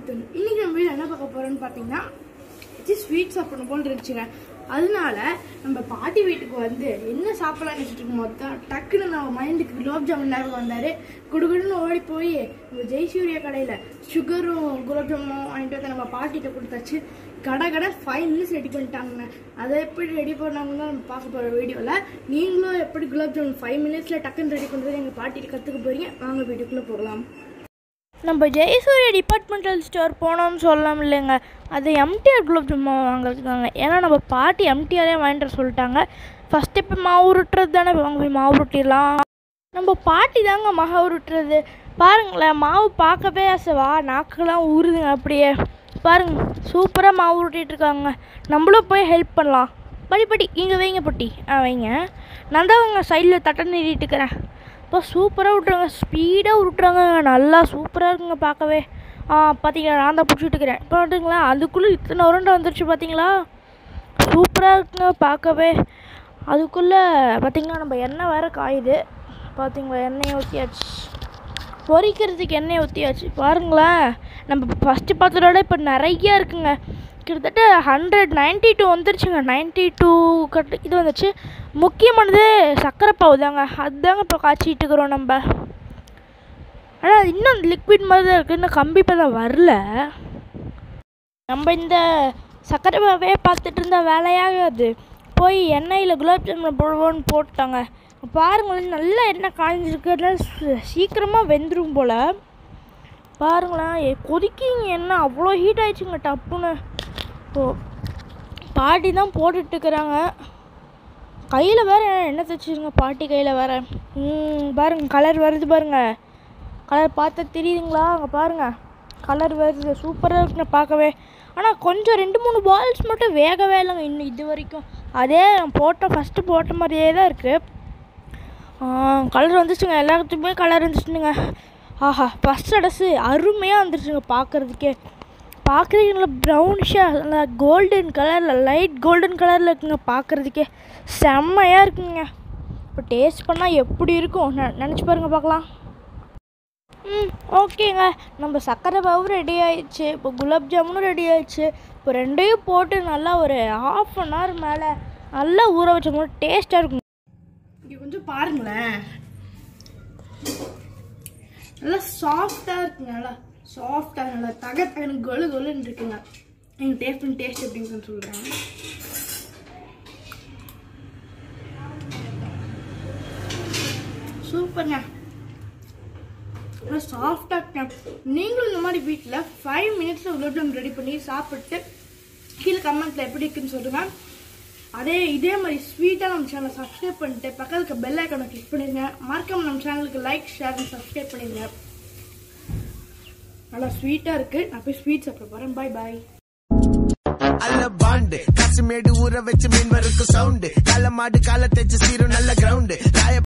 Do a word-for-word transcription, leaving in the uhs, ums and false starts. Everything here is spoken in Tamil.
இருபத்தொன்று. இன்னைக்கு நம்ம வீடியோ என்ன பார்க்க போறோம்னு பார்த்தீங்கன்னா ஸ்வீட் சாப்பிடணும் போல் இருந்துச்சுங்க. அதனால நம்ம பாட்டி வீட்டுக்கு வந்து என்ன சாப்பிடலாம்னு வச்சுட்டு இருக்கும் போது டக்குன்னு நம்ம மைண்டுக்கு குலாப் ஜாமுன் நேரம் வந்தாரு. குடுகுடுன்னு ஓடி போய் நம்ம ஜெய்சூரியா கடையில் சுகரும் குலாப் ஜாமுனும் வாங்கிட்டு வந்து நம்ம பாட்டிகிட்ட கொடுத்தாச்சு. கடை கடை ஃபைவ் மினிட்ஸ் ரெடி பண்ணிட்டாங்க. அதை எப்படி ரெடி பண்ணாங்கன்னு நம்ம பார்க்க போகிற வீடியோவில். நீங்களும் எப்படி குலாப் ஜாமுன் ஃபைவ் மினிட்ஸில் டக்குன்னு ரெடி பண்ணுறது எங்கள் பாட்டிகிட்ட கற்றுக்க போகிறீங்க. வாங்க வீடியோக்குள்ளே போகலாம். நம்ம ஜெயசூரிய டிபார்ட்மெண்டல் ஸ்டோர் போனோம்னு சொல்லலாம் இல்லைங்க. அது எம்டிஆர் குலாப் ஜாமுன் வாங்கிருக்காங்க. ஏன்னா நம்ம பாட்டி எம்டிஆரே வாங்கிட்டு சொல்லிட்டாங்க. ஃபஸ்ட்டு இப்போ மாவு உருட்டுறது தானே, வாங்க போய் மாவு உருட்டிடலாம். நம்ம பாட்டி தாங்க மாவு உருட்டுறது. பாருங்களேன், மாவு பார்க்கவே ஆசைவா நாக்கெல்லாம் ஊறுதுங்க. அப்படியே பாருங்க, சூப்பராக மாவு உருட்டிகிட்ருக்காங்க. நம்மளும் போய் ஹெல்ப் பண்ணலாம். படி படி இங்கே வைங்க பட்டி. ஆ வைங்க. நான் தான் அவங்க சைடில் தட்டை நீட்டிட்டு இருக்கிறேன். இப்போ சூப்பராக விட்றாங்க, ஸ்பீடாக விட்றாங்க. நல்லா சூப்பராக இருக்குங்க பார்க்கவே. ஆ பார்த்தீங்களா, நான் தான் பிடிச்சிட்டு இருக்கிறேன். இப்போ வந்துங்களா, அதுக்குள்ளே இத்தனை உருண்டை வந்துருச்சு பார்த்தீங்களா. சூப்பராக இருக்குங்க பார்க்கவே. அதுக்குள்ளே பார்த்தீங்கன்னா நம்ம எண்ணெய் வேறு காயுது. பார்த்தீங்களா, எண்ணெயை ஊற்றியாச்சு. பொரிக்கிறதுக்கு எண்ணெயை ஊற்றியாச்சு. பாருங்களேன், நம்ம ஃபஸ்ட்டு பார்த்ததோட இப்போ நிறையா இருக்குங்க. கிட்டத்தட்ட ஹண்ட்ரட் நைன்ட்டி டூ வந்துருச்சுங்க. நைன்ட்டி டூ கட்டு இது வந்துச்சு. முக்கியமானது சர்க்கரை பாவு தாங்க. அதுதாங்க இப்போ காய்ச்சிட்டு இருக்கிறோம் நம்ம. ஆனால் அது இன்னும் லிக்விட் மாதிரி தான் இருக்குது, இன்னும் கம்பி இப்போ தான் வரல. நம்ம இந்த சர்க்கரை பாவே பார்த்துட்டு இருந்த வேலையாகாது. போய் எண்ணெயில் குலாப் ஜாமுன் போடுவோன்னு போட்டாங்க. பாருங்களேன், நல்லா எண்ணெய் காய்ஞ்சிருக்கிறதுனால சீக்கிரமாக வெந்துடும் போல். பாருங்களேன், கொதிக்கிங்க எண்ணெய் அவ்வளோ ஹீட் ஆகிடுச்சுங்க டப்புன்னு. ஓ, பாட்டி தான் போட்டுட்ருக்குறாங்க. கையில் வேறு எண்ணெய் தைச்சிருங்க பாட்டி கையில் வேறு. ம் பாருங்கள், கலர் வருது பாருங்கள். கலர் பார்த்தா தெரியுதுங்களா? அங்கே பாருங்கள், கலர் வருது. சூப்பராக இருக்குங்க பார்க்கவே. ஆனால் கொஞ்சம் ரெண்டு மூணு பால்ஸ் மட்டும் வேகவே இல்லைங்க இன்னும் இது வரைக்கும். அதே போட்ட ஃபஸ்ட்டு போட்ட மாதிரியே தான் இருக்குது. கலர் வந்துச்சுங்க, எல்லாத்துக்குமே கலர் வந்துச்சுங்க. ஆஹா, ஃபஸ்ட் அடசு அருமையாக வந்துருச்சுங்க பார்க்குறதுக்கே. பார்க்குறீங்களா, ப்ரௌனிஷாக நல்லா கோல்டன் கலரில், லைட் கோல்டன் கலரில் இருக்குங்க பார்க்குறதுக்கே. செம்மையாக இருக்குங்க. இப்போ டேஸ்ட் பண்ணால் எப்படி இருக்கும் ந நினச்சி பாருங்கள் பார்க்கலாம். ம் ஓகேங்க, நம்ம சர்க்கரை பாவும் ரெடி ஆயிடுச்சு. இப்போ குலாப் ஜாமுனும் ரெடி ஆயிடுச்சு. இப்போ ரெண்டையும் போட்டு நல்லா ஒரு ஹாஃப் அன் ஹவர் மேலே நல்லா ஊற வச்ச போது டேஸ்ட்டாக இருக்கும். இங்கே கொஞ்சம் பாருங்களேன், நல்லா சாஃப்டாக இருக்குங்க. நல்லா சாஃப்டாக நல்லா தக தகனு கொலு கொலுன்னு இருக்குங்க. எங்கள் டேஸ்ட் பண்ணி டேஸ்ட் எப்படின்னு சொல்கிறேன். சூப்பருங்க, நல்லா சாஃப்டாக இருக்குங்க. நீங்களும் இந்த மாதிரி வீட்டில் ஃபைவ் மினிட்ஸில் குலாப் ஜாமுன் ரெடி பண்ணி சாப்பிட்டு கீழே கமெண்ட்டில் எப்படி இருக்குன்னு சொல்லுங்கள். அதே இதே மாதிரி ஸ்வீட்டாக நம்ம சேனலை சப்ஸ்கிரைப் பண்ணிட்டு பக்கத்துக்கு பெல் ஐக்கானை கிளிக் பண்ணிடுங்க. மறக்காம நம்ம சேனலுக்கு லைக் ஷேர் அண்ட் சப்ஸ்கிரைப் பண்ணிடுங்க. நல்லா ஸ்வீட்டாக இருக்குது. நான் போய் ஸ்வீட் சாப்பிட போகிறேன். பாய் பாய். அல்ல பாண்டு காசு மேடு ஊற வச்சு மீன் வருக்கு சவுண்டு கால மாடு கால தெச்சு சீரும் நல்ல கிரவுண்டு.